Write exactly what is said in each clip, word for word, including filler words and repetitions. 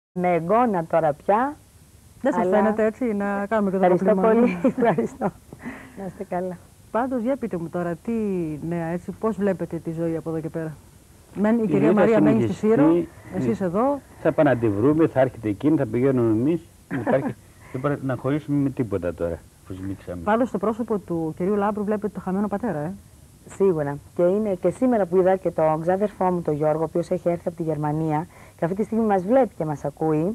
Με εγώνα τώρα πια. Δεν σας αλλά... φαίνεται έτσι να κάνουμε και το Ευχαριστώ κομπλιμόνι. πολύ. Ευχαριστώ. Να είστε καλά. Πάντως, για πείτε μου τώρα, τι νέα έτσι, πώς βλέπετε τη ζωή από εδώ και πέρα. Μεν, η Η κυρία ζωή θα Μαρία μένει στη Σύρο, συνεχιστεί. εσείς εδώ. Θα πάμε να τη βρούμε, θα έρχεται εκείνη, θα πηγαίνουμε εμείς. Υπάρχει... Δεν πρέπει να χωρίσουμε με τίποτα τώρα, που σμίξαμε. Πάντως, στο πρόσωπο του κυρίου Λάμπρου βλέπετε το χαμένο πατέρα, ε. Σίγουρα. Και είναι και σήμερα που είδα και τον ξάδερφό μου, τον Γιώργο, ο οποίος έχει έρθει από τη Γερμανία και αυτή τη στιγμή μας βλέπει και μας ακούει.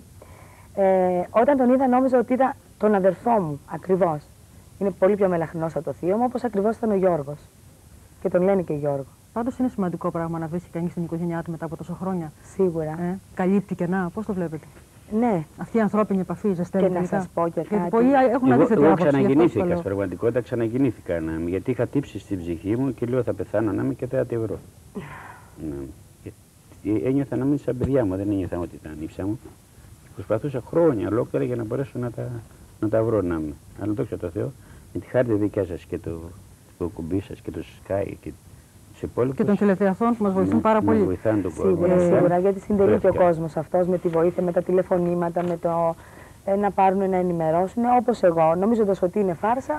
Ε, όταν τον είδα, νόμιζα ότι είδα τον αδερφό μου ακριβώς. Είναι πολύ πιο μελαχρινός από το θείο μου, όπως ακριβώς ήταν ο Γιώργος. Και τον λένε και Γιώργο. Πάντως, είναι σημαντικό πράγμα να βρίσκει κανείς την οικογένειά του μετά από τόσο χρόνια. Σίγουρα. Ε, καλύπτει κενά, πώς το βλέπετε. Ναι. Αυτή η ανθρώπινη επαφή ζεσταίνει. Και να σας πω και κάτι. Πολλοί έχουν Εγώ, αντίθετη εγώ άποψη. ξαναγεννήθηκα, στην πραγματικότητα ξαναγεννήθηκα. Να, γιατί είχα τύψει στην ψυχή μου και λέω θα πεθάνω να είμαι και δεν θα τη βρω. Να, και ένιωθα να μην σαν παιδιά μου, δεν ένιωθα ότι ήταν ανήψα μου. Προσπαθούσα χρόνια ολόκληρα για να μπορέσω να τα, να τα βρω να είμαι. Αλλά δόξα τω Θεώ, με τη χάρη δικιά σας και το, το κουμπί σας και το Sky και τους υπόλοιπους. Και των τηλεθεαθών που μας βοηθούν ναι, πάρα μας πολύ. βοηθάνε τον κόσμο. Σίγουρα, Ε, σίγουρα, γιατί συντελεί και ο βρέθηκα. κόσμος αυτός με τη βοήθεια, με τα τηλεφωνήματα, με το ε, να πάρουν να ενημερώσουν. Όπως εγώ, νομίζοντας ότι είναι φάρσα,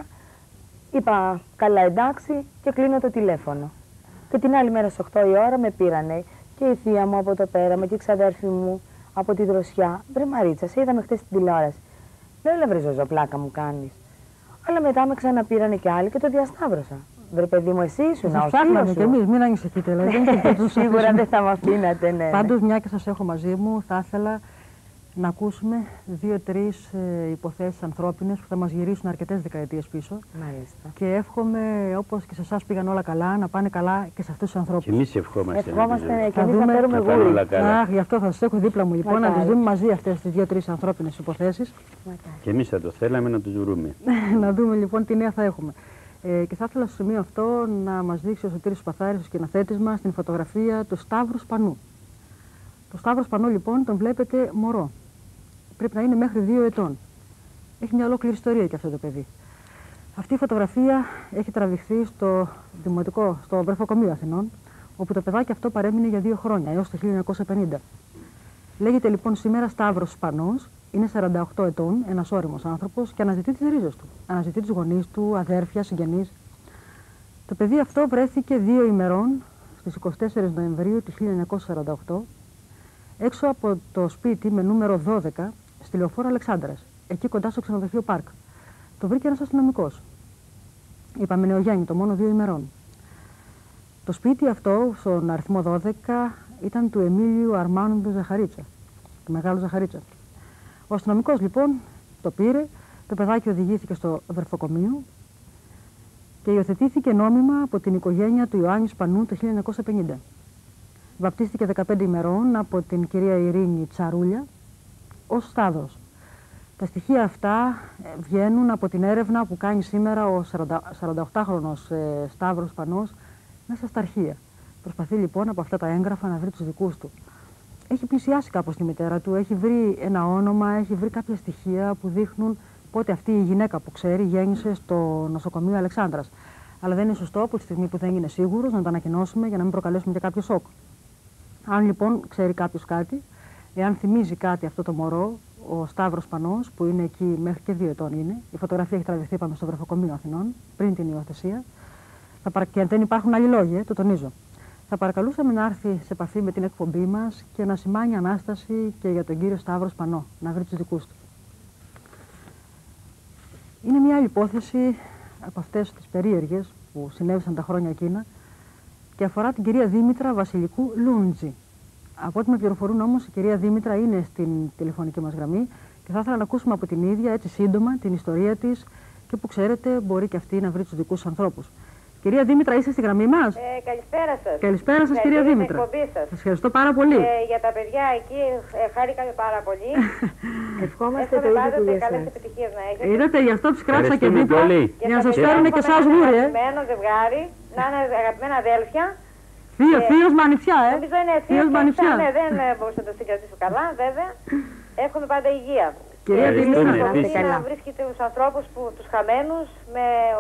είπα καλά εντάξει και κλείνω το τηλέφωνο. Και την άλλη μέρα στις οκτώ η ώρα με πήρανε και η θεία μου από το πέραμα και η ξαδέρφη μου από τη Δροσιά. Βρε Μαρίτσα, σε είδαμε χτες στην τηλεόραση. Δεν λέω βρε Ζωζό, πλάκα μου κάνεις. Αλλά μετά με ξαναπήρανε και άλλοι και το διασταύρωσα. Βρε παιδί μου, εσύ ήσουν Σας ο ψάχναμε φίλος κι σου. εμείς, μην ανησυχείτε. Δηλαδή, Σίγουρα δεν θα με αφήνατε, ναι. Πάντως, μια και σας έχω μαζί μου, θα ήθελα να ακούσουμε δύο-τρεις ε, υποθέσεις ανθρώπινες που θα μας γυρίσουν αρκετές δεκαετίες πίσω. Μάλιστα. Και εύχομαι, όπως και σε εσάς πήγαν όλα καλά, να πάνε καλά και σε αυτούς τους ανθρώπους. Και εμείς ευχόμαστε. Ευχόμαστε να ναι, τους και Θα εμείς να δούμε- φέρουμε να πάνε γούρι. όλα καλά. Αχ, γι' αυτό θα σας έχω δίπλα μου λοιπόν, να Μακάρι. τις δούμε μαζί αυτές τις δύο-τρεις ανθρώπινες υποθέσεις. Μακάρι. Και εμείς θα το θέλαμε να τους βρούμε. Να δούμε λοιπόν τι νέα θα έχουμε. Ε, και θα ήθελα στο σημείο αυτό να μας δείξει ο Σωτήρης Παθάρης, ο σκηνοθέτης μας, την φωτογραφία του Σταύρου Σπανού. Το Σταύρο Σπανού λοιπόν τον βλέπετε μωρό. Πρέπει να είναι μέχρι δύο ετών. Έχει μια ολόκληρη ιστορία και αυτό το παιδί. Αυτή η φωτογραφία έχει τραβηχθεί στο Δημοτικό, στο Βρεφοκομείο Αθηνών, όπου το παιδάκι αυτό παρέμεινε για δύο χρόνια, έως το χίλια εννιακόσια πενήντα. Λέγεται λοιπόν σήμερα Σταύρος Σπανός, είναι σαράντα οκτώ ετών, ένας ώριμος άνθρωπος και αναζητεί τις ρίζες του. Αναζητεί τους γονείς του, αδέρφια, συγγενείς. Το παιδί αυτό βρέθηκε δύο ημερών, στις εικοστή τέταρτη Νοεμβρίου του χίλια εννιακόσια σαράντα οκτώ, έξω από το σπίτι με νούμερο δώδεκα, στη Λεωφόρο Αλεξάνδρας, εκεί κοντά στο ξενοδοχείο Πάρκ. Το βρήκε ένας αστυνομικός. Είπαμε νεογέννητο, μόνο δύο ημερών. Το σπίτι αυτό, στον αριθμό δώδεκα, ήταν του Εμίλιου Αρμάνου Ζαχαρίτσα, του μεγάλου Ζαχαρίτσα. Ο αστυνομικός λοιπόν το πήρε, το παιδάκι οδηγήθηκε στο βρεφοκομείο και υιοθετήθηκε νόμιμα από την οικογένεια του Ιωάννη Σπανού το χίλια εννιακόσια πενήντα. Βαπτίστηκε δεκαπέντε ημερών από την κυρία Ειρήνη Τσαρούλια ως Σταύρος. Τα στοιχεία αυτά βγαίνουν από την έρευνα που κάνει σήμερα ο σαρανταοκτάχρονος ε, Σταύρος Σπανός μέσα στα αρχεία. Προσπαθεί λοιπόν από αυτά τα έγγραφα να βρει τους δικούς του. Έχει πλησιάσει κάπως τη μητέρα του, έχει βρει ένα όνομα, έχει βρει κάποια στοιχεία που δείχνουν πότε αυτή η γυναίκα που ξέρει γέννησε στο νοσοκομείο Αλεξάνδρας. Αλλά δεν είναι σωστό από τη στιγμή που δεν είναι σίγουρος να το ανακοινώσουμε για να μην προκαλέσουμε και κάποιο σοκ. Αν λοιπόν ξέρει κάποιος κάτι, εάν θυμίζει κάτι αυτό το μωρό, ο Σταύρος Σπανός, που είναι εκεί μέχρι και δύο ετών είναι, η φωτογραφία έχει τραβηχθεί πάνω στο Βρεφοκομείο Αθηνών, πριν την υιοθεσία, θα παρα... και δεν υπάρχουν άλλοι λόγοι, ε, το τονίζω. Θα παρακαλούσαμε να έρθει σε επαφή με την εκπομπή μας και να σημάνει ανάσταση και για τον κύριο Σταύρο Σπανό, να βρει τους δικούς του. Είναι μια άλλη υπόθεση από αυτές τις περίεργες που συνέβησαν τα χρόνια εκείνα και αφορά την κυρία Δήμητρα Βασιλικού Λούντζη. Από ό,τι με πληροφορούν όμως, η κυρία Δήμητρα είναι στην τηλεφωνική μας γραμμή και θα ήθελα να ακούσουμε από την ίδια έτσι σύντομα την ιστορία της και που ξέρετε μπορεί και αυτή να βρει τους δικούς ανθρώπους. Κυρία Δήμητρα, είστε στη γραμμή μας? Ε, καλησπέρα σας. Καλησπέρα σας, κυρία Δήμητρα. Σας ευχαριστώ πάρα πολύ. Ε, για τα παιδιά εκεί ε, χάρηκαμε πάρα πολύ. Ευχόμαστε το Εύχομαι ίδιο και πάντοτε για καλές εσάς. επιτυχίες να έχετε. Είδατε, γι' αυτό τους κράτησα και Ευχαριστούμε δίπλα πολύ. για να τα σας παιδιά φέρουν μου και να εσάς είναι γούρι, ε. αγαπημένο ζευγάρι, να είναι αγαπημένα αδέλφια. Θείο, Ε, θείος Μανιτσιά, ε. Νομίζω είναι Θείος ευθεία. Μανιτσιά. Ναι, δεν ε, μπορούσα να το συγκρατήσω καλά, βέβαια. Εύχομαι πάντα υγεία. Κυρία Ευχαριστούμε Δήμητρα, επίσης. Να βρίσκετε τους ανθρώπους, που, τους χαμένους, με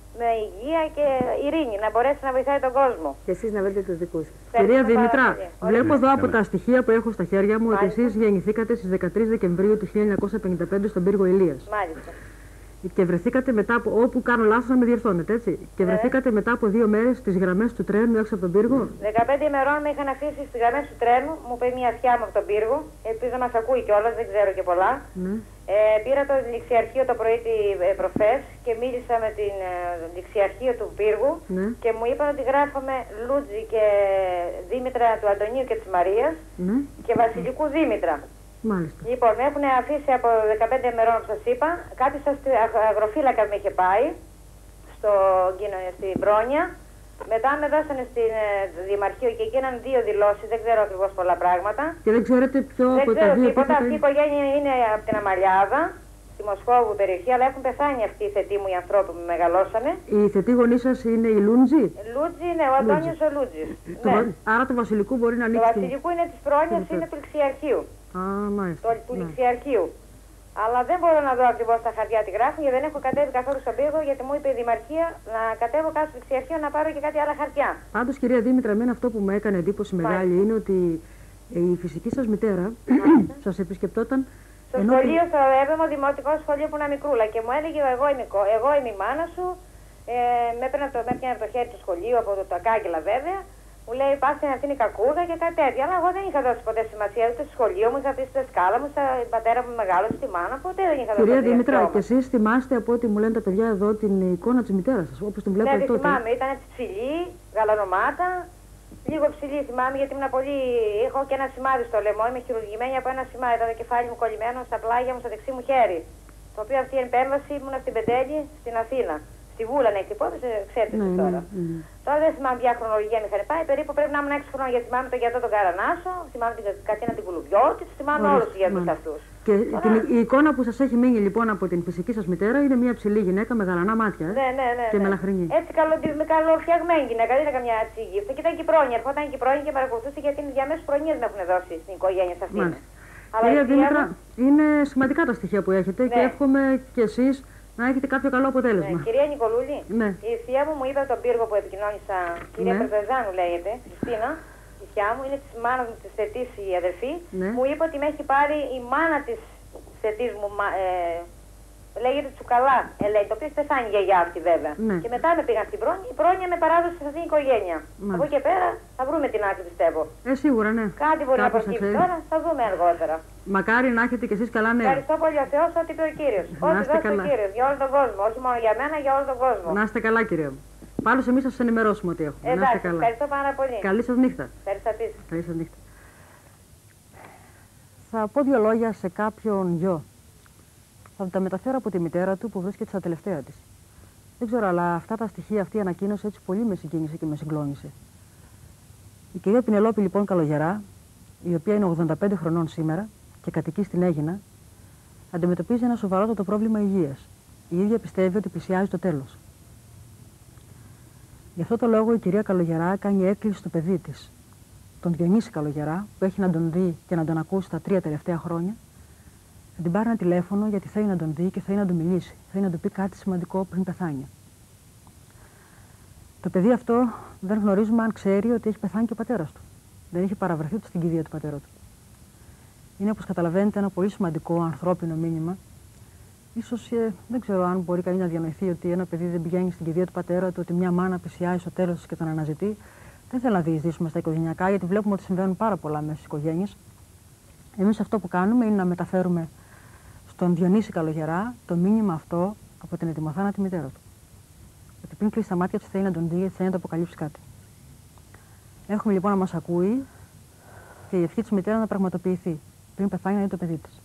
με υγεία και ειρήνη, να μπορέσει να βοηθάει τον κόσμο. Και εσείς να βρείτε τους δικούς σας. Κυρία Ευχαριστούμε Δήμητρα, πάρα πολύ. βλέπω εδώ από Ωραία. τα στοιχεία που έχω στα χέρια μου ότι Μάλιστα. εσείς γεννηθήκατε στις δεκατρείς Δεκεμβρίου του χίλια εννιακόσια πενήντα πέντε στον πύργο Ηλίας. Μάλιστα. Και βρεθήκατε μετά από. Όπου κάνω λάθος να με διορθώνετε, έτσι. Και Ναι. βρεθήκατε μετά από δύο μέρες στις γραμμές του τρένου έξω από τον πύργο. δεκαπέντε ημερών με είχαν αφήσει στις γραμμές του τρένου, μου είπε μια αυτιά μου από τον πύργο. Ελπίζω να μας ακούει κιόλας, δεν ξέρω και πολλά. Ναι. Ε, πήρα το ληξιαρχείο το πρωί τη ε, προφές και μίλησα με την ε, ληξιαρχείο του πύργου Ναι. και μου είπαν ότι γράφαμε Λούτζη και Δήμητρα του Αντωνίου και της Μαρίας Ναι. και Βασιλικού Δήμητρα. Μάλιστα. Λοιπόν, με έχουν αφήσει από δεκαπέντε ημερών που σας είπα. Κάποιος αστυ- αγ- αγροφύλακα με είχε πάει στο, εκείνο- στην Μπρόνια. Μετά με δώσανε στην ε, Δημαρχείο και εκείναν δύο δηλώσεις, δεν ξέρω ακριβώς πολλά πράγματα. Και δεν ξέρετε ποιο Δεν από τα ξέρω δύο τίποτα. επίθετα Αυτή η είναι. οικογένεια είναι από την Αμαλιάδα, στη Μοσχόβου περιοχή, αλλά έχουν πεθάνει αυτοί οι θετοί μου οι ανθρώποι που με μεγαλώσανε. Οι θετοί γονείς σας είναι οι Λούντζοι. Λούτζι είναι ο Αντώνιος ο Λούτζης. Το Ναι. βα- Άρα το βασιλικού μπορεί να Το ανοίξει. την- βασιλικού είναι της πρόνοιας, την- είναι του ληξιαρχείου. Α, μάλιστα. Το, του Ναι. ληξιαρχείου. Αλλά δεν μπορώ να δω ακριβώς τα χαρτιά τι γράφουν, γιατί δεν έχω κατέβει καθόλου στον πύργο, γιατί μου είπε η Δημαρχία να κατέβω κάτω στο ληξιαρχείο να πάρω και κάτι άλλα χαρτιά. Πάντως, κυρία Δήμητρα, εμένα αυτό που μου έκανε εντύπωση μεγάλη είναι ότι η φυσική σας μητέρα σας επισκεπτόταν. Στο ενώ σχολείο, στο έβδομο δημοτικό σχολείο που είναι μικρούλα και μου έλεγε εγώ είμαι, κο- εγώ είμαι η μάνα σου, ε, με έπαιρνε από το, με έπαιρνε από το χέρι του σχολείου, από το, τα κάγκελα βέβαια, μου λέει πάστε να αυτή είναι η κακούδα και κάτι τέτοιο. Αλλά εγώ δεν είχα δώσει ποτέ σημασία ούτε στο σχολείο μου, είχα πει στη δασκάλα μου, στα πατέρα μου μεγάλωσε, στη μάνα, ποτέ δεν είχα δώσει Κυρία σημασία. Δήμητρα, και εσείς θυμάστε από ό,τι μου λένε τα παιδιά εδώ την εικόνα της μητέρας σας, όπως την Ναι, βλέπατε τη τότε. θυμάμαι, ήταν έτσι ψηλή, γαλανομάτα, λίγο ψηλή θυμάμαι γιατί ήμουν πολύ. Έχω και ένα σημάδι στο λαιμό, είμαι χειρουργημένη από ένα σημάδι, ήταν το κεφάλι μου κολλημένο στα πλάγια μου, στο δεξί μου χέρι. Το οποίο αυτή η επέμβαση ήμουν στην Πεντέλη, στην Αθήνα. Στη Βούλα να έχει υπόθεση, ξέρετε Ναι, εσείς ναι, τώρα. ναι. Τώρα δεν θυμάμαι ποια χρονολογία με είχαν πάει, περίπου πρέπει να ήμουν έξι χρόνια γιατί θυμάμαι τον γιατρό τον Καρανάσο, θυμάμαι την Κατίνα την Κουλουβιώτη, θυμάμαι Ορίστε, όλους τους γιατρούς μάλιστα. αυτούς. Και Τώρα- την, η εικόνα που σας έχει μείνει λοιπόν από την φυσική σας μητέρα είναι μια ψηλή γυναίκα με γαλανά μάτια. Ε? Ναι, ναι, ναι. Και ναι. μελαχρινή. Έτσι καλό, με καλοφτιαγμένη γυναίκα, δεν ήταν καμιά έτσι γύφτα. Και ήταν και η πρόνοια, ερχόταν και η πρόνοια και παρακολουθούσε γιατί είναι διαμέσου προνοιές με έχουν δώσει στην οικογένεια σε αυτήν. Μάλιστα. Αλλά Κυρία η θεία Δήμητρα, μου- είναι σημαντικά τα στοιχεία που έχετε και Ναι. εύχομαι και εσείς να έχετε κάποιο καλό Ναι, αποτέλεσμα. κυρία Νικολούλη, Ναι. η θεία μου μου είπε από τον πύργο που επικοινώνησα, κυρία Ναι. Περπεζάνου λέγεται, Χριστίνα, η θεία μου, είναι της μάνας μου της θετής η αδερφή, Ναι. μου είπε ότι με έχει πάρει η μάνα της θετής μου, μα- ε, λέγεται Τσουκαλά, Ελένη, το οποίο έχει πεθάνει η γιαγιά αυτή βέβαια. Ναι. Και μετά με πήγαν στην πρόνοια, η πρόνοια με παράδοσε σε αυτήν την οικογένεια. Μάλιστα. Από εκεί και πέρα θα βρούμε την άκρη πιστεύω. Ε, σίγουρα, ναι. Κάτι μπορεί να Κάποιος προκύψει ξέρει. τώρα, θα δούμε αργότερα. Μακάρι να έχετε κι εσείς καλά νέα. Ευχαριστώ πολύ ο Θεός, ό,τι είπε ο Κύριος. Να Ό,τι είστε δώσει ο καλά. Κύριος για όλο τον κόσμο. Όχι μόνο για μένα, για όλο τον κόσμο. Να είστε καλά, κυρία μου. Πάντως εμείς θα σας ενημερώσουμε ότι έχουμε. Να είστε Εντάξει, καλά. ευχαριστώ πάρα πολύ. Καλή σας νύχτα. Ευχαριστώ επίσης. Καλή σας νύχτα. Θα πω δύο λόγια σε κάποιον γιο. Θα τα μεταφέρω από τη μητέρα του που βρίσκεται στα τελευταία της. Δεν ξέρω, αλλά αυτά τα στοιχεία, αυτή η ανακοίνωση έτσι πολύ με συγκίνησε και με συγκλώνησε. Η κυρία Πινελόπη λοιπόν Καλογερά, η οποία είναι ογδόντα πέντε χρονών σήμερα και κατοικεί στην Αίγινα, αντιμετωπίζει ένα σοβαρότατο πρόβλημα υγείας. Η ίδια πιστεύει ότι πλησιάζει το τέλος. Γι' αυτό το λόγο η κυρία Καλογερά κάνει έκκληση στο παιδί της, τον Διονύση Καλογερά, που έχει να τον δει και να τον ακούσει τα τρία τελευταία χρόνια, να την πάρει ένα τηλέφωνο γιατί θέλει να τον δει και θέλει να τον μιλήσει. Θέλει να του πει κάτι σημαντικό πριν πεθάνει. Το παιδί αυτό δεν γνωρίζουμε αν ξέρει ότι έχει πεθάνει και ο πατέρας του. Δεν έχει παραβρεθεί ούτε στην κηδεία του πατέρα του. Είναι, όπως καταλαβαίνετε, ένα πολύ σημαντικό ανθρώπινο μήνυμα. Ίσως ε, δεν ξέρω αν μπορεί κανείς να διανοηθεί ότι ένα παιδί δεν πηγαίνει στην κηδεία του πατέρα του, ότι μια μάνα πλησιάζει στο τέλος της και τον αναζητεί. Δεν θέλω να διεισδύσουμε στα οικογενειακά, γιατί βλέπουμε ότι συμβαίνουν πάρα πολλά μέσα στις οικογένειες. Εμείς αυτό που κάνουμε είναι να μεταφέρουμε στον Διονύση Καλογερά το μήνυμα αυτό από την ετοιμοθάνατη μητέρα του. Ότι πριν κλείσει τα μάτια της θέλει να τον δει, γιατί θέλει να του αποκαλύψει κάτι. Έχουμε λοιπόν να μας ακούει και η ευχή της μητέρας να πραγματοποιηθεί πριν πεθάνει να δει το παιδί της.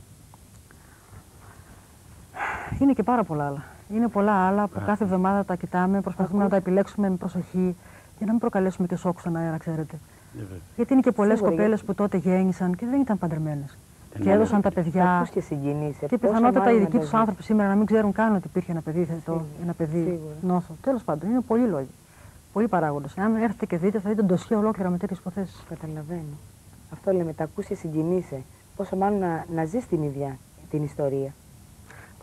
Είναι και πάρα πολλά άλλα. Είναι πολλά άλλα που κάθε εβδομάδα τα κοιτάμε, προσπαθούμε να τα επιλέξουμε με προσοχή για να μην προκαλέσουμε και σοκ στον αέρα, ξέρετε. Γιατί είναι και πολλές Σίγουρα, κοπέλες γιατί- που τότε γέννησαν και δεν ήταν παντρεμένες. Δεν Και έδωσαν τα παιδιά. Ακούς και συγκινείσαι. Και Πόσο πιθανότατα οι μάλλον δικοί να του τα άνθρωποι σήμερα να μην ξέρουν καν ότι υπήρχε ένα παιδί θετό, Σίγουρα, ένα παιδί σίγουρα. νόθο. Τέλος πάντων, είναι πολλοί λόγοι. Πολλοί παράγοντες. Αν έρθετε και δείτε, θα δείτε ντοσιέ ολόκληρα με τέτοιες υποθέσεις. δεις. Καταλαβαίνω. Αυτό λέμε, τα ακούς και συγκινείσαι. Πόσο μάλλον να, να ζεις την ίδια την ιστορία.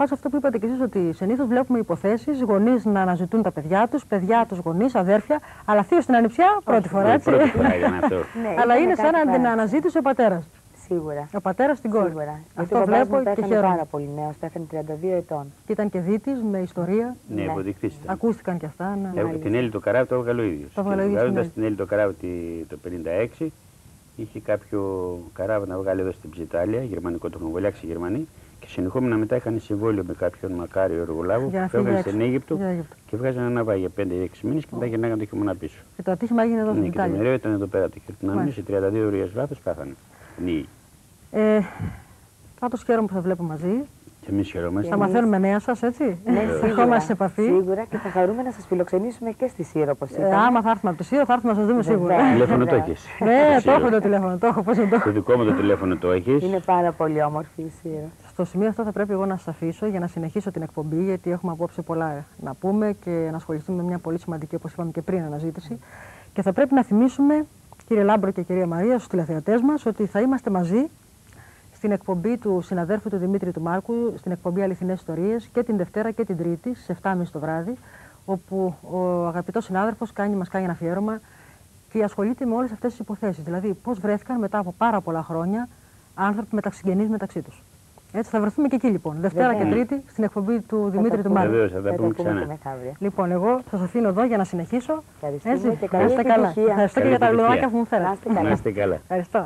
Πας αυτό που είπατε κι εσείς, ότι συνήθως βλέπουμε υποθέσεις γονείς να αναζητούν τα παιδιά τους, παιδιά τους γονείς, αδέρφια, αλλά θείο στην ανιψιά πρώτη φορά, έτσι. Πρώτη φορά ήταν αυτό. Ναι, Αλλά ήταν είναι σαν κάτι να την πάρα- αναζήτησε ο πατέρας. Σίγουρα. Ο πατέρας στην κόρη. Σίγουρα. Γιατί Αυτό ο παπάς βλέπω μου και πέθανε χαίρομαι. πάρα πολύ νέος, πέθανε τριάντα δύο ετών. Και ήταν και δίτης με ιστορία. Ναι, Ναι. υποδεικτής ήταν. Ακούστηκαν και αυτά. Ναι. Ε, την Έλλη το καράβι το έβγαλε ο ίδιος. Το έβγαλε ο ίδιος Βγάζοντας την την Έλλη το καράβι τη- το πενήντα έξι, είχε κάποιο καράβι να βγάλει εδώ στην Ψιτάλια, γερμανικό, το έχουν βολιάξει οι Γερμανοί, και συνεχόμενα μετά είχαν συμβόλαιο με κάποιον μακάριο εργολάβο Για να που έβγαλε φύγει στην έξω. Αίγυπτο Για Αίγυπτο. και βγάζανε ένα βάγι για πέντε έξι μήνες και μετά γυρνάγανε το χειμώνα πίσω. Και το ατύχημα έγινε εδώ Ναι, στην και το Ιταλία. μοιραίο ήταν εδώ πέρα το χειροτυνάμι, Μάλιστα. σε τριάντα δύο ώρες βάθος πάθανε. Ναι. Ε, Πάντως χαίρομαι που θα βλέπω μαζί. Και εμείς χαιρόμαστε. Θα μαθαίνουμε νέα σας, έτσι. Ναι, Ερχόμαστε σίγουρα. σε επαφή. Σίγουρα, και θα χαρούμε να σας φιλοξενήσουμε και στη Σύρο, όπως Ε, είπαμε. άμα θα έρθουμε από τη Σύρο, θα έρθουμε να σας δούμε σίγουρα. Βεβαίως. Τηλέφωνο το Βέβαια. έχεις. Ναι, το έχω το τηλέφωνο, το έχω, πώς δεν το έχω. Το δικό μου το τηλέφωνο το έχεις. Είναι πάρα πολύ όμορφη η Σύρο. Στο σημείο αυτό θα πρέπει εγώ να σας αφήσω για να συνεχίσω την εκπομπή, γιατί έχουμε απόψε πολλά να πούμε και να ασχοληθούμε με μια πολύ σημαντική, όπως είπαμε και πριν, αναζήτηση. Και θα πρέπει να θυμίσουμε, κύριε Λάμπρο και κυρία Μαρία, στους τηλεθεατές μας, ότι θα είμαστε μαζί στην εκπομπή του συναδέρφου του Δημήτρη του Μάρκου, στην εκπομπή Αληθινές Ιστορίες, και την Δευτέρα και την Τρίτη, στις επτά και μισή το βράδυ, όπου ο αγαπητός συνάδελφος κάνει, μας κάνει ένα αφιέρωμα και ασχολείται με όλες αυτές τις υποθέσεις. Δηλαδή, πώς βρέθηκαν μετά από πάρα πολλά χρόνια άνθρωποι μεταξυγενείς μεταξύ τους. Έτσι, θα βρεθούμε και εκεί λοιπόν, Δευτέρα Βέβαια. και Τρίτη, στην εκπομπή του Θα Δημήτρη τα του πούμε. Μάρκου. Βεβαίως, θα τα Θα τα πούμε πούμε ξανά. και μεθαύριο. Λοιπόν, εγώ θα σας αφήνω εδώ για να συνεχίσω. Ευχαριστούμε Έτσι, και καλή να είστε καλά. επιτυχία. Ευχαριστώ και Καλή για τα επιτυχία. λουλουδάκια που μου Να φέρατε. είστε καλά. Να είστε καλά. Ευχαριστώ.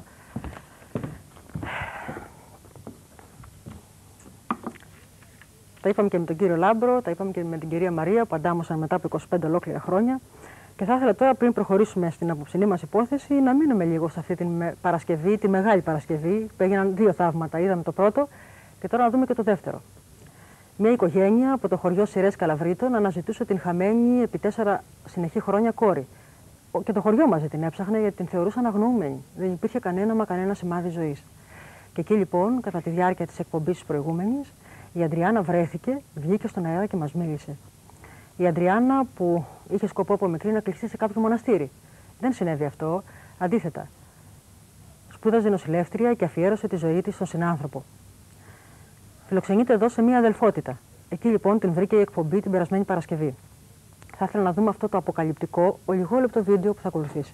Τα είπαμε και με τον κύριο Λάμπρο, τα είπαμε και με την κυρία Μαρία που αντάμωσαν μετά από είκοσι πέντε ολόκληρα χρόνια. Και θα ήθελα τώρα, πριν προχωρήσουμε στην απόψινή μας υπόθεση, να μείνουμε λίγο σε αυτή την με- Παρασκευή, τη Μεγάλη Παρασκευή, που έγιναν δύο θαύματα. Είδαμε το πρώτο και τώρα να δούμε και το δεύτερο. Μια οικογένεια από το χωριό Σιρές Καλαβρίτων αναζητούσε την χαμένη επί τέσσερα συνεχή χρόνια κόρη. Ο- Και το χωριό μαζί την έψαχνε γιατί την θεωρούσαν αγνοούμενη. Δεν υπήρχε κανένα μα κανένα σημάδι ζωής. Και εκεί λοιπόν, κατά τη διάρκεια της εκπομπής της προηγούμενης, η Αντριάννα βρέθηκε, βγήκε στον αέρα και μας μίλησε. Η Αντριάννα που είχε σκοπό από μικρή να κλειστεί σε κάποιο μοναστήρι. Δεν συνέβη αυτό. Αντίθετα, σπούδαζε νοσηλεύτρια και αφιέρωσε τη ζωή της στον συνάνθρωπο. Φιλοξενείται εδώ σε μία αδελφότητα. Εκεί λοιπόν την βρήκε η εκπομπή την περασμένη Παρασκευή. Θα ήθελα να δούμε αυτό το αποκαλυπτικό, ολιγόλεπτο βίντεο που θα ακολουθήσει.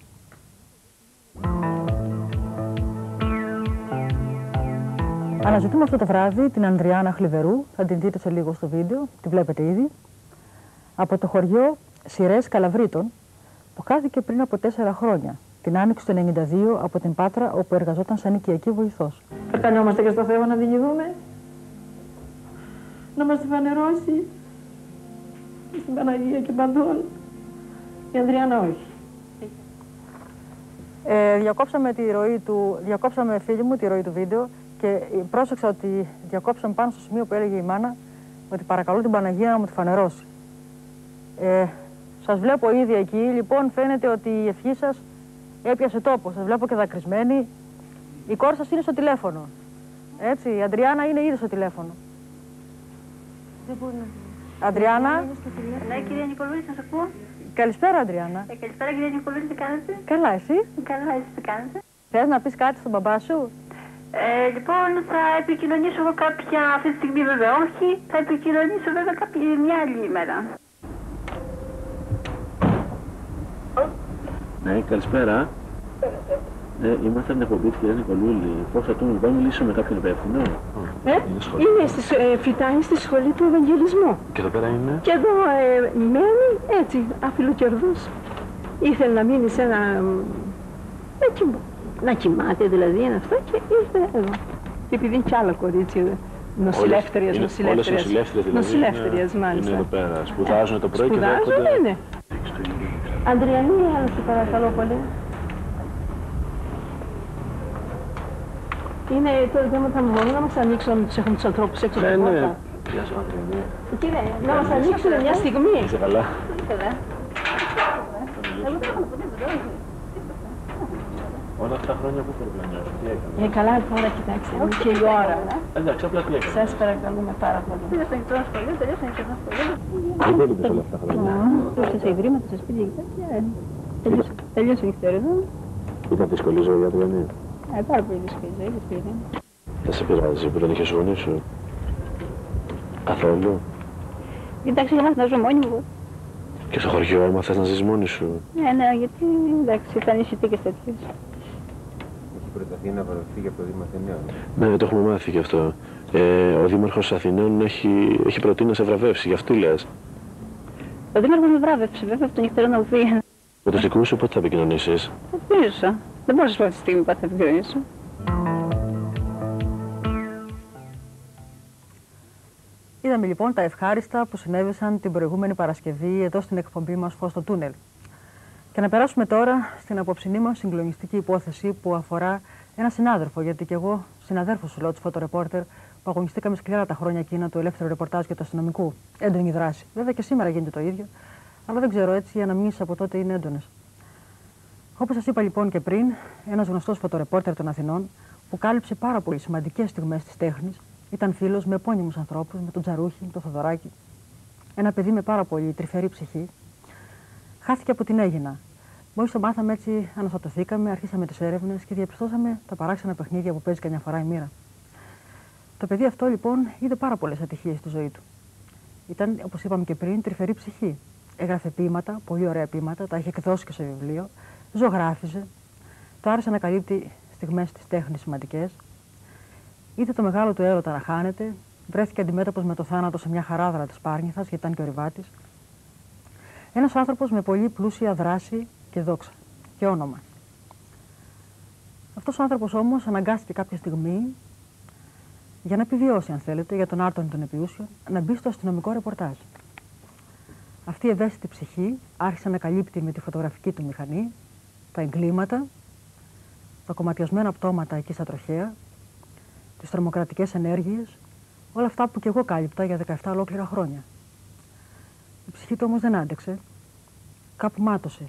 Αναζητούμε αυτό το βράδυ την Ανδριάννα Χλιβερού, θα την δείτε σε λίγο στο βίντεο, τη βλέπετε ήδη, από το χωριό Σιρές Καλαβρίτων, που χάθηκε πριν από τέσσερα χρόνια, την άνοιξη του ενενήντα δύο από την Πάτρα, όπου εργαζόταν σαν οικιακή βοηθός. Κανόμαστε και στο Θεό να την ειδούμε, να μας τη φανερώσει στην Παναγία και παντών. Η Ανδριάννα όχι. Ε, διακόψαμε τη ροή του, διακόψαμε φίλοι μου τη ροή του βίντεο και πρόσεξα ότι διακόψαμε πάνω στο σημείο που έλεγε η μάνα ότι παρακαλώ την Παναγία να μου τη φανερώσει. Ε, σας βλέπω ήδη εκεί, λοιπόν φαίνεται ότι η ευχή σας έπιασε τόπο, σας βλέπω και δακρυσμένη. Η κόρη σας είναι στο τηλέφωνο, έτσι, η Αντριάννα είναι ήδη στο τηλέφωνο. Δεν μπορεί να... Αντριάννα, Ναι, κυρία Νικολούλη, σας ακούω. καλησπέρα Αντριάννα. Ε, καλησπέρα, κυρία Νικολούλη, τι κάνετε? Καλά εσύ, Καλά, εσείς τι κάνετε? θες να πεις κάτι στον μπαμπά σου? Ε, λοιπόν, θα επικοινωνήσω εγώ κάποια, αυτή τη στιγμή βέβαια όχι, θα επικοινωνήσω βέβαια κάποια, μια άλλη ημέρα. Ναι, καλησπέρα. Ε, είμαστε από την εκπομπή της κυρία Νικολούλη. Πώς θα το μπορούμε να μιλήσουμε με κάποιον υπεύθυνο? Ε, είναι στη, ε, φυτάει στη σχολή του Ευαγγελισμού. Και εδώ πέρα είναι. Και εδώ ε, μένει έτσι, αφιλοκερδός. Ήθελε να μείνει σε ένα... Να, κοιμ, να κοιμάται δηλαδή, είναι αυτό και ήρθε εδώ. Και επειδή είναι κι άλλα κορίτσια, νοσηλεύτριες, Όλες- είναι- όλες οι νοσηλεύτριες. νοσηλεύτριες δηλαδή. Νοσηλεύτριες, είναι- μάλιστα. Είναι εδώ πέρα. Σπουδάζουν το πρωί και Σπουδάζουν, δέχονται. ναι, ναι. Αντριανή, άλλο σε παρακαλώ πολύ. Είναι το θέμα, θα μπορούν να μας ανοίξουν, να τους έχουν τους ανθρώπους έξω από Ναι, την ναι. πόρτα. Γεια σου, Αντρέα. Κύριε, να μας ανοίξουν μια στιγμή. Είσαι καλά. Όλα αυτά τα χρόνια που πρέπει να νιώσω. Τι έκανε? Ε, καλά τώρα, κοιτάξτε, είναι και η ώρα. Εντάξει, απλά τι έκανε? Σας παρακαλούμε πάρα πολύ. Τελειώσαν και τώρα σχολείο, τελειώσαν και τώρα σχολείο. Δεν έλειπες όλα αυτά τα χρόνια. Ήρθε σε ιδρύματα, σε σπίτια και τέτοια. Τελείωσε η νυχτέρη εδώ. Ήταν δύσκολη η ζωή, Αντριανή. Ε, πάρα πολύ δύσκολη ζωή, δεν πήρε. Δεν σε πειράζει που δεν είχες γονείς σου. Καθόλου. Εντάξει, για να ζω μόνη μου. Και στο χωριό έμαθες να ζεις μόνη σου. Ναι, ναι, γιατί εντάξει, ήταν οι συνθήκες τέτοιες. Έχει προταθεί να φύγει από το Δήμο Αθηναίων. Ναι, το έχουμε μάθει και αυτό. Ε, ο Δήμαρχος Αθηναίων έχει, έχει προτείνει να σε βραβεύσει, γι' αυτό λες. Ο Δήμαρχος με βράβευσε, βέβαια, από τον νυχτερό Ουδία. Με τους δικούς σου πότε θα επικοινωνήσεις? Θα πίσω. Δεν μπορώ να σου πω αυτή τη στιγμή πότε θα επικοινωνήσω. Είδαμε λοιπόν τα ευχάριστα που συνέβησαν την προηγούμενη Παρασκευή εδώ στην εκπομπή μας Φως στο Τούνελ. Και να περάσουμε τώρα στην απόψινή μας συγκλονιστική υπόθεση που αφορά ένα συνάδελφο, γιατί και εγώ συναδέλφο σου λέω, του φωτορεπόρτερ, που αγωνιστήκαμε σκληρά τα χρόνια εκείνα του ελεύθερου ρεπορτάζ και του αστυνομικού. Έντονη δράση. Βέβαια και σήμερα γίνεται το ίδιο, αλλά δεν ξέρω, έτσι οι αναμνήσεις από τότε είναι έντονες. Όπως σας είπα λοιπόν και πριν, ένας γνωστός φωτορεπόρτερ των Αθηνών, που κάλυψε πάρα πολύ σημαντικές στιγμές της τέχνης, ήταν φίλος με επώνυμους ανθρώπους, με τον Τζαρούχη, τον Θοδωράκη. Ένα παιδί με πάρα πολύ τρυφερή ψυχή. Χάθηκε από την Αίγινα. Μόλις το μάθαμε έτσι, αναστατωθήκαμε, αρχίσαμε τις έρευνες και διαπιστώσαμε τα παράξενα παιχνίδια που παίζει καμιά φορά η μοίρα. Το παιδί αυτό λοιπόν είδε πάρα πολλές ατυχίες στη ζωή του. Ήταν, όπως είπαμε και πριν, τρυφερή ψυχή. Έγραφε ποίηματα, πολύ ωραία ποίηματα, τα είχε εκδώσει και σε βιβλίο, ζωγράφιζε, το άρεσε να καλύπτει στιγμές της τέχνης σημαντικές. Είδε το μεγάλο του έρωτα να χάνεται, βρέθηκε αντιμέτωπος με το θάνατο σε μια χαράδρα της Πάρνηθας, γιατί ήταν και ορειβάτης. Ένας άνθρωπος με πολύ πλούσια δράση και δόξα και όνομα. Αυτός ο άνθρωπος όμως αναγκάστηκε κάποια στιγμή, για να επιβιώσει αν θέλετε, για τον Άρτον τον Επιούσιο, να μπει στο αστυνομικό ρεπορτάζ. Αυτή η ευαίσθητη ψυχή άρχισε να καλύπτει με τη φωτογραφική του μηχανή τα εγκλήματα, τα κομματιασμένα πτώματα εκεί στα τροχαία, τις τρομοκρατικές ενέργειες, όλα αυτά που και εγώ κάλυπτα για δεκαεπτά ολόκληρα χρόνια. Η ψυχή του όμως δεν άντεξε, κάπου μάτωσε.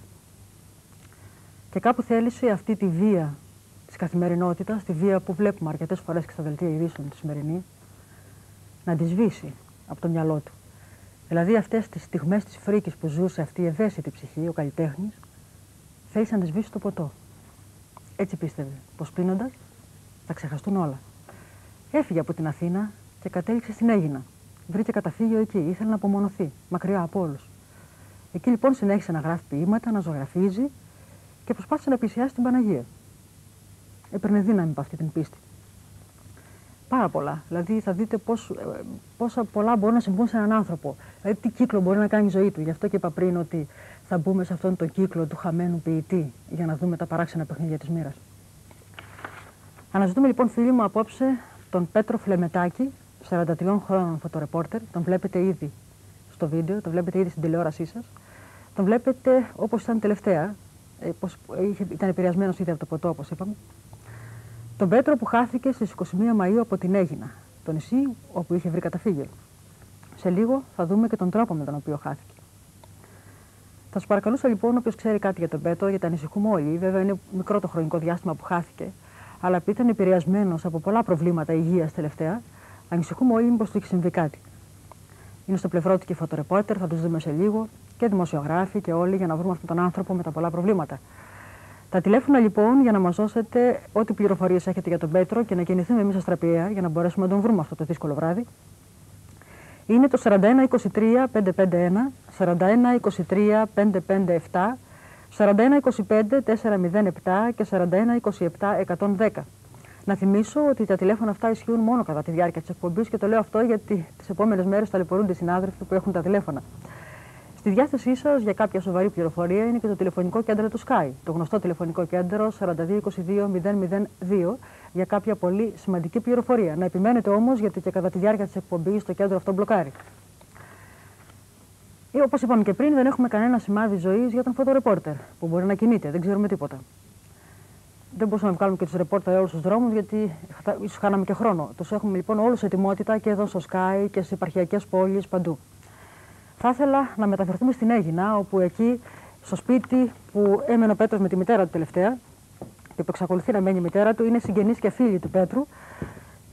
Και κάπου θέλησε αυτή τη βία της καθημερινότητας, τη βία που βλέπουμε αρκετές φορές και στα δελτία ειδήσεων τη σημερινή, να τη σβήσει από το μυαλό του. Δηλαδή αυτές τις στιγμές της φρίκης που ζούσε αυτή η ευαίσθητη ψυχή, ο καλλιτέχνης, θέλησε να τη σβήσει το ποτό. Έτσι πίστευε, πως πίνοντας θα ξεχαστούν όλα. Έφυγε από την Αθήνα και κατέληξε στην Αίγινα. Βρήκε καταφύγιο εκεί, ήθελε να απομονωθεί, μακριά από όλους. Εκεί λοιπόν συνέχισε να γράφει ποίηματα, να ζωγραφίζει και προσπάθησε να πλησιάσει την Παναγία. Έπαιρνε δύναμη από αυτή την πίστη. Πάρα πολλά. Δηλαδή θα δείτε πώς, πόσα πολλά μπορούν να συμβούν σε έναν άνθρωπο. Δηλαδή τι κύκλο μπορεί να κάνει η ζωή του. Γι' αυτό και είπα πριν ότι θα μπούμε σε αυτόν τον κύκλο του χαμένου ποιητή για να δούμε τα παράξενα παιχνίδια της μοίρας. Αναζητούμε λοιπόν φίλοι μου απόψε τον Πέτρο Φλεμετάκη, σαράντα τριών χρόνων φωτορεπόρτερ. Τον βλέπετε ήδη στο βίντεο, τον βλέπετε ήδη στην τηλεόρασή σας. Τον βλέπετε όπως ήταν τελευταία, πως ήταν επηρεασμένος ήδη από το ποτό όπως είπαμε. Τον Πέτρο που χάθηκε στις είκοσι μία Μαΐου από την Αίγινα, το νησί όπου είχε βρει καταφύγιο. Σε λίγο θα δούμε και τον τρόπο με τον οποίο χάθηκε. Θα σας παρακαλούσα λοιπόν, όποιος ξέρει κάτι για τον Πέτρο, γιατί ανησυχούμε όλοι, βέβαια είναι μικρό το χρονικό διάστημα που χάθηκε, αλλά επειδή ήταν επηρεασμένος από πολλά προβλήματα υγείας τελευταία, ανησυχούμε όλοι μήπως του έχει συμβεί κάτι. Είναι στο πλευρό του και φωτορεπόρτερ, θα τους δούμε σε λίγο, και δημοσιογράφοι και όλοι για να βρούμε αυτόν τον άνθρωπο με τα πολλά προβλήματα. Τα τηλέφωνα λοιπόν για να μας δώσετε ό,τι πληροφορίες έχετε για τον Πέτρο και να κινηθούμε εμείς αστραπιαία για να μπορέσουμε να τον βρούμε αυτό το δύσκολο βράδυ. Είναι το σαράντα ένα είκοσι τρία πεντακόσια πενήντα ένα, σαράντα ένα είκοσι τρία πεντακόσια πενήντα επτά, σαράντα ένα είκοσι πέντε τετρακόσια επτά και σαράντα ένα είκοσι επτά εκατόν δέκα. Να θυμίσω ότι τα τηλέφωνα αυτά ισχύουν μόνο κατά τη διάρκεια της εκπομπής και το λέω αυτό γιατί τις επόμενες μέρες ταλαιπωρούνται οι συνάδελφοι που έχουν τα τηλέφωνα. Στη διάθεσή σας για κάποια σοβαρή πληροφορία είναι και το τηλεφωνικό κέντρο του Sky, το γνωστό τηλεφωνικό κέντρο σαράντα δύο είκοσι δύο μηδέν μηδέν δύο για κάποια πολύ σημαντική πληροφορία. Να επιμένετε όμως γιατί και κατά τη διάρκεια της εκπομπής το κέντρο αυτό μπλοκάρει. Ή όπως είπαμε και πριν, δεν έχουμε κανένα σημάδι ζωής για τον φωτορεπόρτερ που μπορεί να κινείται, δεν ξέρουμε τίποτα. Δεν μπορούσαμε να βγάλουμε και τους ρεπόρτερ όλους τους δρόμους γιατί ίσως χάναμε και χρόνο. Τους έχουμε λοιπόν όλους σε ετοιμότητα και εδώ στο Sky και σε επαρχιακές πόλεις παντού. Θα ήθελα να μεταφερθούμε στην Αίγινα, όπου εκεί στο σπίτι που έμενε ο Πέτρος με τη μητέρα του τελευταία και που εξακολουθεί να μένει η μητέρα του, είναι συγγενείς και φίλοι του Πέτρου.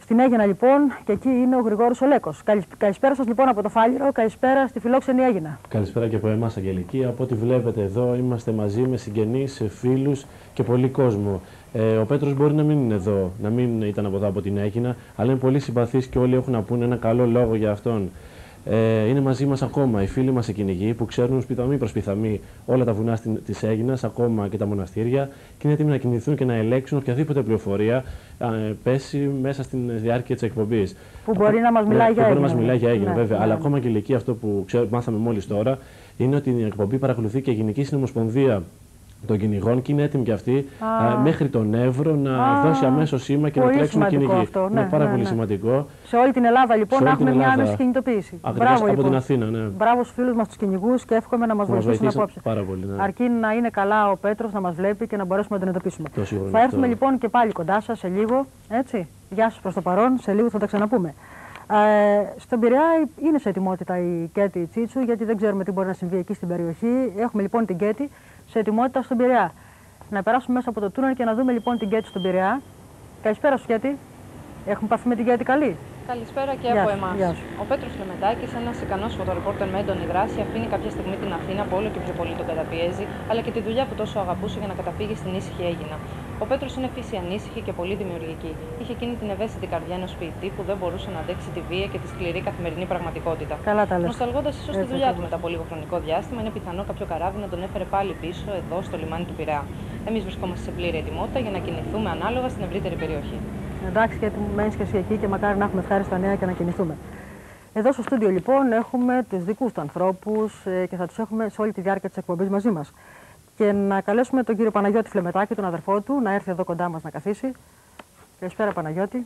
Στην Αίγινα λοιπόν, και εκεί είναι ο Γρηγόρης ο Λέκος. Καλησπέρα σας λοιπόν από το Φάληρο, καλησπέρα στη φιλόξενη Αίγινα. Καλησπέρα και από εμάς, Αγγελική. Από ό,τι βλέπετε εδώ, είμαστε μαζί με συγγενείς, φίλους και πολύ κόσμο. Ε, ο Πέτρος μπορεί να μην είναι εδώ, να μην ήταν από εδώ από την Αίγινα, αλλά είναι πολύ συμπαθής και όλοι έχουν να πούνε ένα καλό λόγο για αυτόν. Ε, είναι μαζί μας ακόμα οι φίλοι μας οι κυνηγοί που ξέρουν σπιθαμή προς πιθαμή όλα τα βουνά της Αίγινας, ακόμα και τα μοναστήρια, και είναι έτοιμοι να κινηθούν και να ελέγξουν οποιαδήποτε πληροφορία ε, πέσει μέσα στη διάρκεια της εκπομπής. Που μπορεί να μας μιλάει για Αίγινα. Μπορεί να μας μιλάει για Αίγινα, ναι, βέβαια. ναι. Αλλά ακόμα και η ηλικία, αυτό που ξέρω, μάθαμε μόλις τώρα, είναι ότι η εκπομπή παρακολουθεί και η Γενική Συνομοσπονδία των κυνηγών και είναι έτοιμη και αυτή α, μέχρι τον Εύρο να α, δώσει αμέσως σήμα και να τρέξουν οι κυνηγοί. Αυτό, ναι, είναι πάρα ναι, πολύ ναι. σημαντικό. Σε όλη την Ελλάδα λοιπόν να έχουμε μια άμεση κινητοποίηση. Ακριβώς, από λοιπόν. την Αθήνα, ναι. Μπράβο στους φίλους μας τους κυνηγούς και εύχομαι να μας βοηθήσουν απόψε. Πάρα πολύ, ναι. Αρκεί να είναι καλά ο Πέτρος να μας βλέπει και να μπορέσουμε να τον εντοπίσουμε. Θα έρθουμε αυτό. λοιπόν και πάλι κοντά σας σε λίγο. Έτσι. Γεια σας προς το παρόν, σε λίγο θα τα ξαναπούμε. Ε, στον Πειραιά είναι σε ετοιμότητα η Κέτη Τσίτσου, γιατί δεν ξέρουμε τι μπορεί να συμβεί εκεί στην περιοχή. Έχουμε λοιπόν την Κέτη σε ετοιμότητα στον Πειραιά. Να περάσουμε μέσα από το τούνελ και να δούμε λοιπόν την Κέτη στον Πειραιά. Καλησπέρα σου, Κέτη. Έχουμε επαφή με την Κέτη, καλή. Καλησπέρα και Γεια από σου, εμάς. Ο Πέτρος Λεμετάκης, ένας ικανός φωτορεπόρτερ με έντονη δράση, αφήνει κάποια στιγμή την Αθήνα που όλο και πιο πολύ τον καταπιέζει, αλλά και τη δουλειά που τόσο αγαπούσε για να καταφύγει στην ήσυχη Αίγινα. Ο Πέτρος είναι φύση ανήσυχη και πολύ δημιουργική. Είχε εκείνη την ευαίσθητη καρδιά ενός ποιητή που δεν μπορούσε να αντέξει τη βία και τη σκληρή καθημερινή πραγματικότητα. Νοσταλγώντας ίσως τη δουλειά του μετά από λίγο χρονικό διάστημα, είναι πιθανό κάποιο καράβι να τον έφερε πάλι πίσω εδώ στο λιμάνι του Πειραιά. Εμείς βρισκόμαστε σε πλήρη ετοιμότητα για να κινηθούμε ανάλογα στην ευρύτερη περιοχή. Εντάξει, γιατί μένεις και εσύ εκεί και μακάρι να έχουμε ευχάριστα νέα και να κινηθούμε. Εδώ στο στούντιο λοιπόν έχουμε τους δικούς του ανθρώπους ε, και θα τους έχουμε σε όλη τη διάρκεια της εκπομπής μαζί μας. Και να καλέσουμε τον κύριο Παναγιώτη Φλεμετάκη, τον αδερφό του, να έρθει εδώ κοντά μας να καθίσει. Καλησπέρα Παναγιώτη.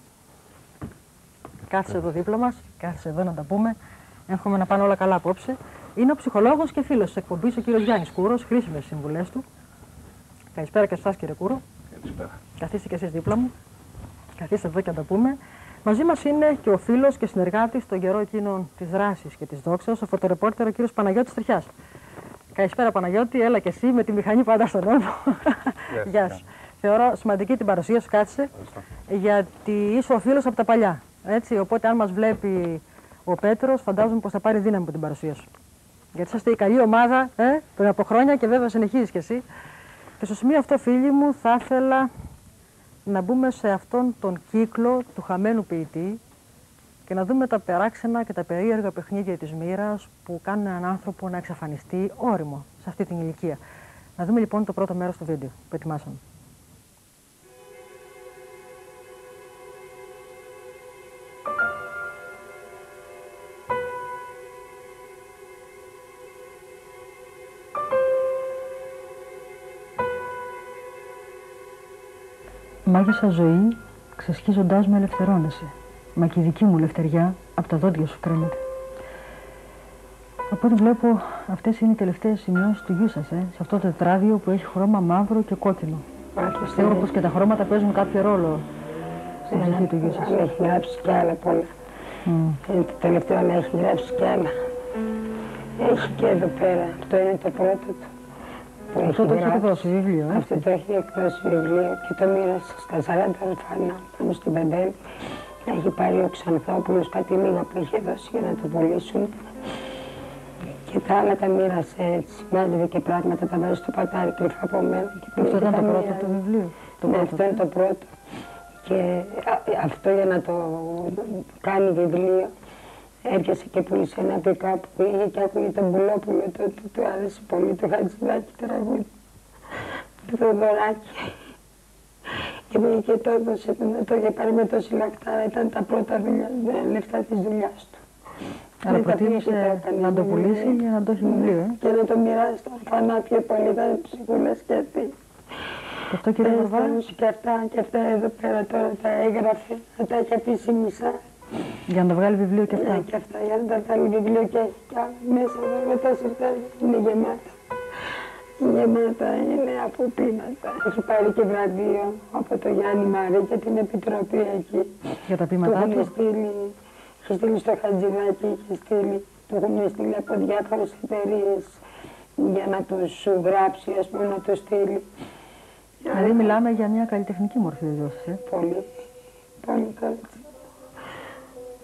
Κάθισε εδώ δίπλα μας, κάθισε εδώ να τα πούμε. Εύχομαι να πάνε όλα καλά απόψε. Είναι ο ψυχολόγος και φίλος της εκπομπής, ο κύριος Γιάννης Κούρος, χρήσιμες συμβουλές του. Καλησπέρα και εσάς κύριε Κούρο. Καλησπέρα. Καθίστε και εσείς δίπλα μου. Καθίστε εδώ και να τα πούμε. Μαζί μας είναι και ο φίλος και συνεργάτης στον καιρό εκείνων της δράσης και της δόξας, ο φωτορεπόρτερ ο κύριος Παναγιώτης Τριχιάς. Καλησπέρα Παναγιώτη, έλα και εσύ με τη μηχανή πάντα στον ώμο. Γεια σου. Θεωρώ σημαντική την παρουσία σου, κάτσε, γιατί είσαι ο φίλος από τα παλιά. Έτσι, οπότε αν μας βλέπει ο Πέτρος, φαντάζομαι πως θα πάρει δύναμη από την παρουσία σου. Γιατί είσαστε η καλή ομάδα ε, πριν από χρόνια και βέβαια συνεχίζεις κι εσύ. Και στο σημείο αυτό, φίλοι μου, θα ήθελα να μπούμε σε αυτόν τον κύκλο του χαμένου ποιητή και να δούμε τα περάξενα και τα περίεργα παιχνίδια της μοίρας που κάνουν έναν άνθρωπο να εξαφανιστεί ώριμο σε αυτή την ηλικία. Να δούμε λοιπόν το πρώτο μέρος του βίντεο που ετοιμάσαμε. Μάγισσα ζωή, ξεσχίζοντάς με ελευθερώνεσαι. Μα και η δική μου ελευθεριά από τα δόντια σου κρέμεται. Από ό,τι βλέπω, αυτές είναι οι τελευταίες σημειώσεις του γιού σας, ε, σε αυτό το τετράδιο που έχει χρώμα μαύρο και κόκκινο. Πιστεύω πως και τα χρώματα παίζουν κάποιο ρόλο στην ψυχή του γιού σας. Αν έχει γράψει κι άλλα πολλά. Mm. Είναι το τελευταίο, αλλά έχει γράψει κι άλλα. Έχει και εδώ πέρα, αυτό είναι το πρώτο του. Αυτό το έχει εκδώσει βιβλίο, ε? Αυτό το έχει εκδώσει βιβλίο και το μοίρασε στα σαράντα ορφανά πάνω στην Πεντέλη. Έχει πάρει ο Ξανθόπουλος κάτι λίγα που είχε δώσει για να το πουλήσουν. Και τα άλλα τα μοίρασε έτσι. Μάζευε και πράγματα, τα βάζει στο πατάρι κρυφά από μένα. Αυτό ήταν το πρώτο του βιβλίου. Ναι, αυτό είναι το πρώτο. Και αυτό για να το κάνει βιβλίο, έπιασε και πούλησε ένα πικάπ που είχε και άκουγε τον Πουλόπουλο, τότε του άρεσε πολύ το Χατζηδάκι τραγούδι, το Θοδωράκι. Και πήγε και το έδωσε, το είχε πάρει με τόση λακτάρα, ήταν τα πρώτα δουλειά, λεφτά της δουλειάς του. Άρα προτίμησε να το πουλήσει για να το έχει βιβλίο, ε? Και να το μοιράσει στα ορφανά πιο πολύ, ήταν ψυχούλες και αυτοί. Και αυτό κύριε Βαρβάρα. Και αυτά, και αυτά εδώ πέρα τώρα τα έγραφε, θα τα έχει αφήσει μισά. Για να το βγάλει βιβλίο και αυτά. Ναι, και αυτά, για να τα βγάλει βιβλίο και έχει κι άλλα. Μέσα εδώ με τα συρτάρια είναι γεμάτα. Γεμάτα είναι από πείματα. Έχει πάρει και βραβείο από το Γιάννη Μαρή και την Επιτροπή εκεί. Για τα πείματά του. Του στείλει, έχει στείλει στο Χατζηδάκι, έχει στείλει, του έχουν στείλει από διάφορες εταιρείες για να τους γράψει, ας πούμε, να το στείλει. Δηλαδή μιλάμε για μια καλλιτεχνική μορφή εδώ σας, ε? Πολύ, πολύ καλή.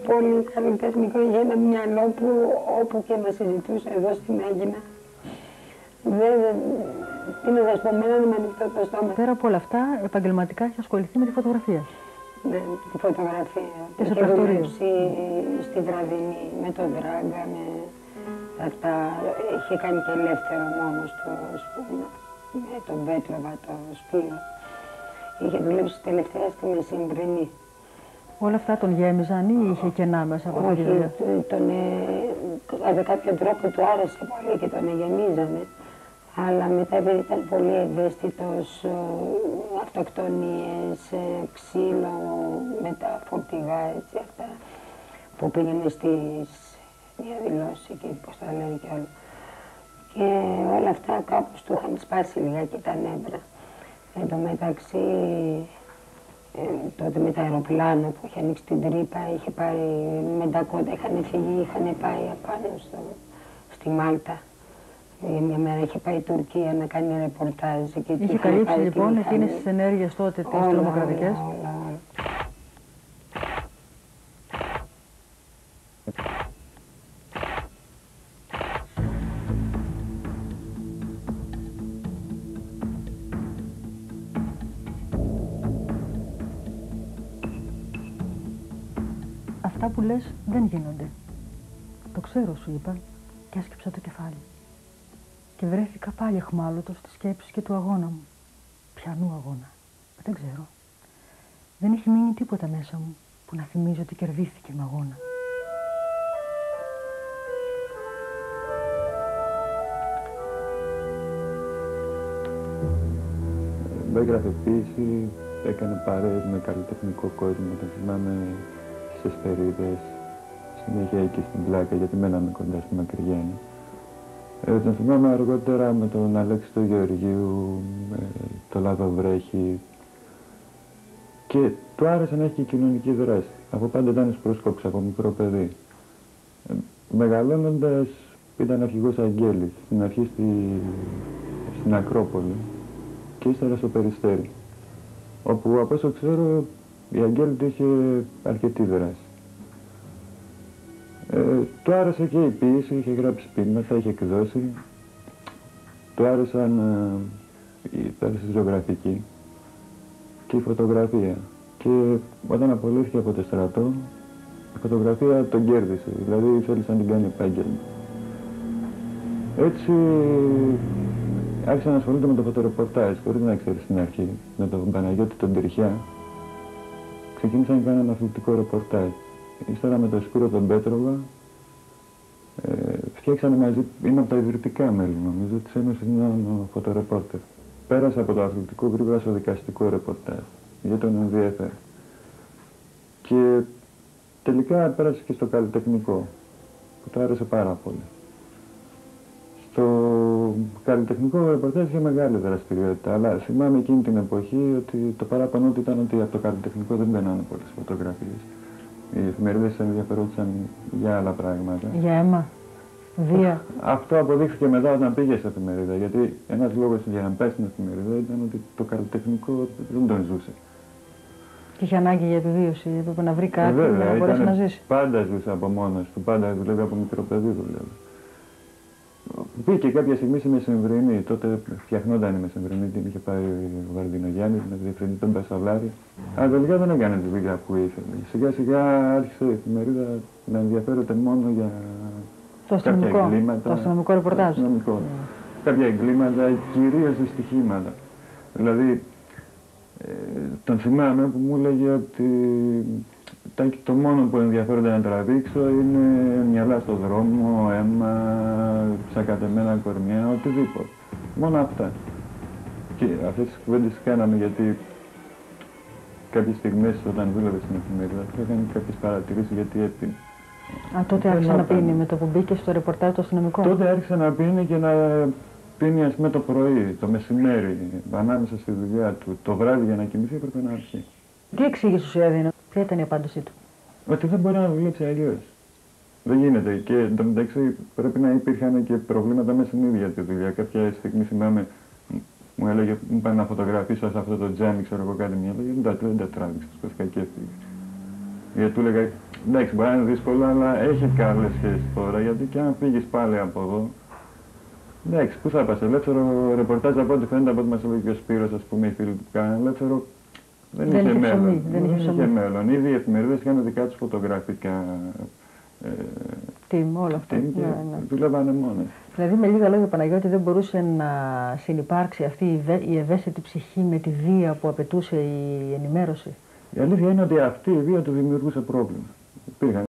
πολύ καλλιτεχνικό, είχε ένα μυαλό που όπου και να συζητούσε εδώ στην Αίγινα. Δεν, τι να σας πω, μένα δεν με ανοιχτό το στόμα. Πέρα από όλα αυτά, επαγγελματικά έχει ασχοληθεί με τη φωτογραφία. Ναι, τη φωτογραφία. Και σε Είχε πρακτορείο. δουλέψει στη Βραδινή, με τον Δράγκα, με αυτά. Είχε κάνει και ελεύθερο μόνος του, ας πούμε, με τον Πέτροβα, το Σπύρο. Είχε δουλέψει τελευταία στη Μεσημβρινή. Όλα αυτά τον γέμιζαν ή είχε κενά μέσα από αυτή τη δουλειά? Όχι, τον, ε, κατά κάποιο τρόπο του άρεσε πολύ και τον γεμίζανε. Αλλά μετά επειδή ήταν πολύ ευαίσθητος, ε, αυτοκτονίες, ε, ξύλο, με τα φορτηγά, έτσι, αυτά που πήγαινε στις διαδηλώσεις και πώς τα λένε και όλα. Και όλα αυτά κάπως του είχαν σπάσει λιγάκι τα νεύρα. Εν τω μεταξύ, ε, τότε με τα αεροπλάνα που είχε ανοίξει την τρύπα, είχε πάρει με τα κόντα, είχαν φύγει, είχαν πάει απάνω στο, στη Μάλτα. Για μια μέρα είχε πάει η Τουρκία να κάνει ρεπορτάζ. Και είχε καλύψει λοιπόν εκείνες τις ενέργειες τότε, τις τρομοκρατικές. Όλα, όλα, όλα. Αυτά που λες δεν γίνονται. Το ξέρω, σου είπα, και έσκυψα το κεφάλι. Και βρέθηκα πάλι αιχμάλωτος στις σκέψεις και του αγώνα μου. Ποιανού αγώνα? Δεν ξέρω. Δεν έχει μείνει τίποτα μέσα μου που να θυμίζει ότι κερδίθηκε με αγώνα. Με γραφοποίηση, έκανε παρέες με καλλιτεχνικό κόσμο. Το θυμάμαι στις Εσπερίδες, συνέχεια εκεί στην Πλάκα, γιατί μέναμε κοντά στη Μακρυγιάννη. Ε, τον θυμάμαι αργότερα με τον Αλέξη του Γεωργίου, με το Λαδοβρέχη, και του άρεσε να έχει και κοινωνική δράση. Από πάντα ήταν προσκόψη, από μικρό παιδί. Ε, μεγαλώνοντας ήταν αρχηγός Αγγέλης, στην αρχή στη, στην Ακρόπολη και ύστερα στο Περιστέρι, όπου από όσο ξέρω η Αγγέλη του είχε αρκετή δράση. Ε, του άρεσε και η ποίηση, είχε γράψει ποίηματα, είχε εκδώσει. Του άρεσαν ε, η, η ζωγραφική και η φωτογραφία. Και όταν απολύθηκε από το στρατό, η φωτογραφία τον κέρδισε, δηλαδή θέλησε να την κάνει επάγγελμα. Έτσι άρχισε να ασχολείται με το φωτορεπορτάζ, χωρίς να ξέρει στην αρχή, με τον Παναγιώτη τον Τριχιά. Ξεκίνησαν να κάνουν ένα αθλητικό ρεπορτάζ. Ύστερα με τον Σπύρο τον Πέτροβα ε, φτιάξανε μαζί, είναι από τα ιδρυτικά μέλη νομίζω, της Ένωσης Νέων Φωτορεπόρτερ. Πέρασε από το αθλητικό γρήγορα στο δικαστικό ρεπορτάζ, γιατί τον ενδιέφερε. Και τελικά πέρασε και στο καλλιτεχνικό, που του άρεσε πάρα πολύ. Στο καλλιτεχνικό ρεπορτάζ είχε μεγάλη δραστηριότητα, αλλά θυμάμαι εκείνη την εποχή ότι το παράπονο του ήταν ότι από το καλλιτεχνικό δεν μπαίνανε πολλές φωτογραφίες. Οι εφημερίδες ενδιαφερόντουσαν για άλλα πράγματα. Για αίμα, βία. Αυτό αποδείχθηκε μετά όταν πήγε στην εφημερίδα. Γιατί ένας λόγος για να πάει στην εφημερίδα ήταν ότι το καλλιτεχνικό δεν τον ζούσε. Και είχε ανάγκη για επιβίωση, έπρεπε να βρει κάτι ε, βέβαια, να μπορέσει να ζήσει. Πάντα ζούσε από μόνος του, πάντα δουλεύει από μικρό παιδί δουλεύει. Μπήκε κάποια στιγμή στη Μεσημβρινή, τότε φτιαχνόταν η Μεσημβρινή, την είχε πάει ο Βαρδινογιάννης με διευθυντή τον Πασαλάρη. Αλλά τελικά δεν έκανε τη δουλειά που ήθελε. Σιγά σιγά άρχισε η εφημερίδα να ενδιαφέρεται μόνο για το κάποια εγκλήματα. Το αστυνομικό ρεπορτάζ. Το αστυνομικό. Yeah. Κάποια εγκλήματα, κυρίως δυστυχήματα. Δηλαδή, ε, τον θυμάμαι που μου έλεγε ότι το μόνο που ενδιαφέρονται να τραβήξω είναι μυαλά στο δρόμο, αίμα, ψακατεμένα κορμιά, οτιδήποτε. Μόνο αυτά. Και αυτές τις κουβέντες κάναμε γιατί κάποιες στιγμές όταν δούλευε στην εφημερίδα του έκανε κάποιες παρατηρήσεις γιατί έπινε. Α, τότε άρχισε να πίνει με το που μπήκε στο ρεπορτάζ το αστυνομικό. Τότε άρχισε να πίνει και να πίνει ας πούμε το πρωί, το μεσημέρι, ανάμεσα στη δουλειά του. Το βράδυ για να κοιμηθεί έπρεπε να αρχίσει. Τι εξήγησε σου έδινε, ποια ήταν η απάντησή του? Ότι δεν μπορεί να δουλέψει αλλιώς. Δεν γίνεται. Και εν τω μεταξύ πρέπει να υπήρχαν και προβλήματα μέσα στην ίδια τη δουλειά. Κάποια στιγμή θυμάμαι, μου έλεγε, μου είπαν να φωτογραφίσω σε αυτό το τζάμι, ξέρω εγώ κάτι, μια έλεγε, δεν τα τράβηξα, σκέφτηκα και έφυγε. Γιατί του έλεγα, εντάξει, μπορεί να είναι δύσκολο, αλλά έχει καλές σχέσεις τώρα, γιατί και αν φύγεις πάλι από εδώ, εντάξει, πού θα πας, ελεύθερο ρεπορτάζ από ό,τι φαίνεται από ό,τι μας έλεγε και ο Σπύρος, ας πούμε, οι φίλοι που κάνουν ελεύθερο, δεν, δεν είχε μέλλον. Ψωμί, δεν είχε, είχε μέλλον. Ήδη οι εφημερίδες είχαν δικά τους φωτογραφικά ε, team, όλα αυτά. Team και ναι, ναι. δουλεύανε μόνοι. Δηλαδή, με λίγα λόγια, Παναγιώτη, δεν μπορούσε να συνυπάρξει αυτή η ευαίσθητη ψυχή με τη βία που απαιτούσε η ενημέρωση. Η αλήθεια είναι ότι αυτή η βία του δημιουργούσε πρόβλημα. Υπήρχαν